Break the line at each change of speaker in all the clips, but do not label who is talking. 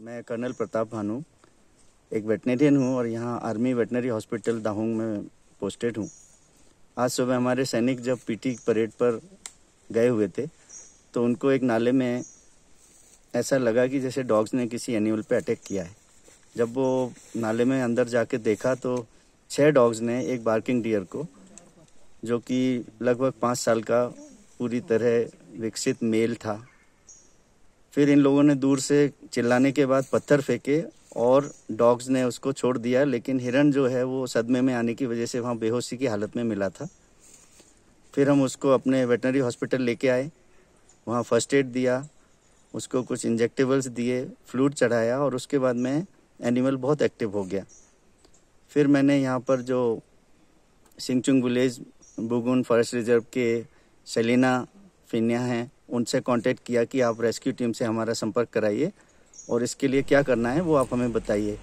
मैं कर्नल प्रताप भानु एक वेटनेरियन हूँ और यहाँ आर्मी वेटनरी हॉस्पिटल दाहोंग में पोस्टेड हूँ। आज सुबह हमारे सैनिक जब पीटी परेड पर गए हुए थे तो उनको एक नाले में ऐसा लगा कि जैसे डॉग्स ने किसी एनिमल पे अटैक किया है। जब वो नाले में अंदर जाके देखा तो 6 डॉग्स ने एक बार्किंग डियर को, जो कि लगभग 5 साल का पूरी तरह विकसित मेल था, फिर इन लोगों ने दूर से चिल्लाने के बाद पत्थर फेंके और डॉग्स ने उसको छोड़ दिया। लेकिन हिरन जो है वो सदमे में आने की वजह से वहाँ बेहोशी की हालत में मिला था। फिर हम उसको अपने वेटनरी हॉस्पिटल लेके आए, वहाँ फर्स्ट एड दिया, उसको कुछ इंजेक्टेबल्स दिए, फ्लूइड चढ़ाया और उसके बाद में एनिमल बहुत एक्टिव हो गया। फिर मैंने यहाँ पर जो Singchung village Bugun forest reserve के सेलिना फिनिया हैं उनसे कांटेक्ट किया कि आप रेस्क्यू टीम से हमारा संपर्क कराइए और इसके लिए क्या करना है वो आप हमें बताइए।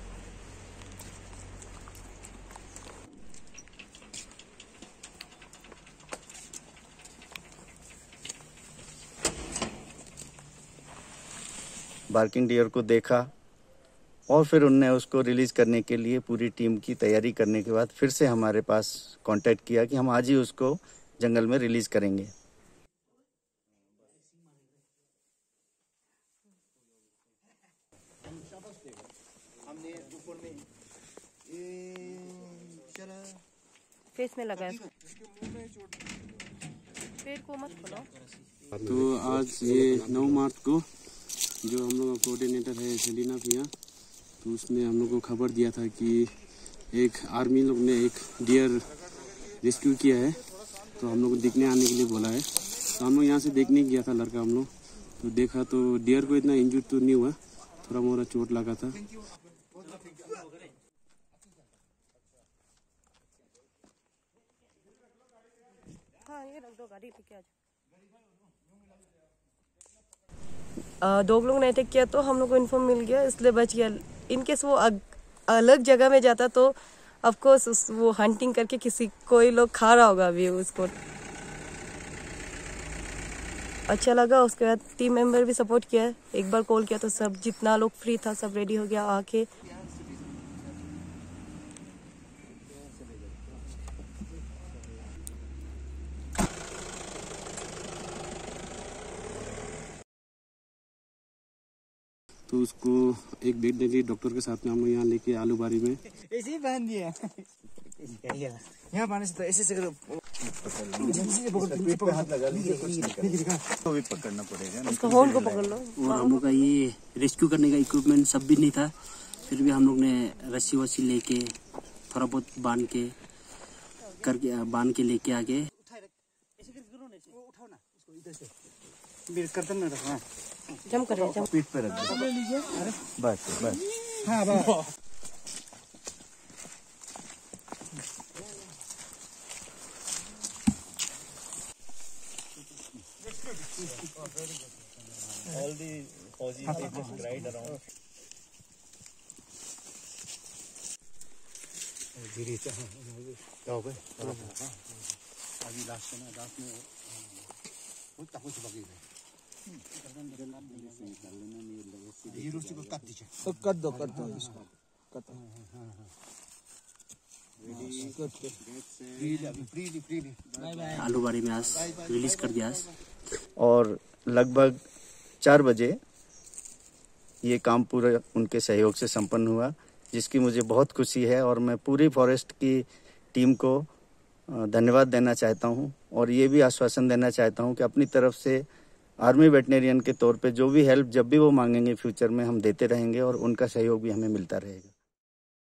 बार्किंग डियर को देखा और फिर उनने उसको रिलीज़ करने के लिए पूरी टीम की तैयारी करने के बाद फिर से हमारे पास कांटेक्ट किया कि हम आज ही उसको जंगल में रिलीज़ करेंगे।
फेस में लगा है, पेड़ को मत खोलो।
तो आज ये 9 मार्च को जो हम लोग का कोऑर्डिनेटर है सेलिना फिया, तो उसने हम लोग को खबर दिया था कि एक आर्मी लोग ने एक डियर रेस्क्यू किया है, तो हम लोग को देखने आने के लिए बोला है। तो हम लोग यहाँ से देखने गया था लड़का, हम लोग तो देखा तो डियर को इतना इंजर्ड तो नहीं हुआ, थोड़ा मोड़ा चोट लगा था।
हाँ, ये रख दो, गाड़ी लेके आ जाओ। 2 लोग ने अटैक किया तो हम लोग को इन्फॉर्म मिल गया, इसलिए बच गया। इनकेस वो अलग जगह में जाता तो ऑफ कोर्स वो हंटिंग करके कोई लोग खा रहा होगा अभी उसको। अच्छा लगा। उसके बाद टीम मेंबर भी सपोर्ट किया है। एक बार कॉल किया तो सब जितना लोग फ्री था सब रेडी हो गया आके।
तो उसको एक वेटनरी डॉक्टर के साथ में हम यहाँ लेके आलूबारी में
ऐसे ही बांध दिया। यहाँ पाने से तो ऐसे से हाथ लगा तो भी पकड़ना पड़ेगा।
उसको होल्ड को पकड़ लो।
और हम लोग का ये रेस्क्यू करने का इक्विपमेंट सब भी नहीं था, फिर भी हम लोग ने रस्सी वस्सी लेके थोड़ा बहुत बांध के लेके आगे
करतन में रखना,
जम कर जम
पीठ पे रख दो, बस बस।
हाँ बस।
All the Fauji they just ride around.
अभी लास्ट में वो तक कुछ बाकी है। ये रोटी को काट दीजिए। तो कर दो इसको काट दो।
आलूबारी में आज रिलीज कर दिया।
और लगभग 4 बजे ये काम पूरा उनके सहयोग से संपन्न हुआ, जिसकी मुझे बहुत खुशी है और मैं पूरी फॉरेस्ट की टीम को धन्यवाद देना चाहता हूं और ये भी आश्वासन देना चाहता हूं कि अपनी तरफ से आर्मी वेटनेरियन के तौर पे जो भी हेल्प जब भी वो मांगेंगे फ्यूचर में हम देते रहेंगे और उनका सहयोग भी हमें मिलता रहेगा।